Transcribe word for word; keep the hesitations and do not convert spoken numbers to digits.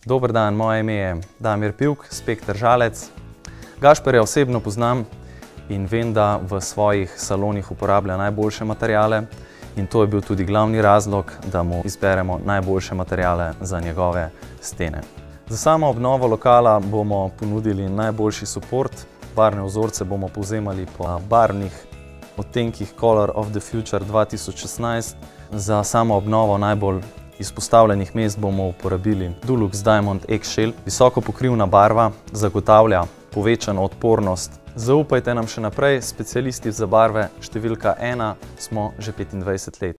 Dober dan, moje ime je Damir Pivk, Spekter Žalec. Gašperja osebno poznam in vem, da v svojih salonih uporablja najboljše materiale in to je bil tudi glavni razlog, da mu izberemo najboljše materiale za njegove stene. Za samo obnovo lokala bomo ponudili najboljši suport. Barvne vzorce bomo povzemali po barvnih odtenkih Color of the Future dva tisoč šestnajst. Za samo obnovo najbolj izpostavljenih mest bomo uporabili Dulux Diamond Eggshell. Visoko pokrivna barva zagotavlja povečano odpornost. Zaupajte nam še naprej, specialisti za barve številka ena smo že petindvajset let.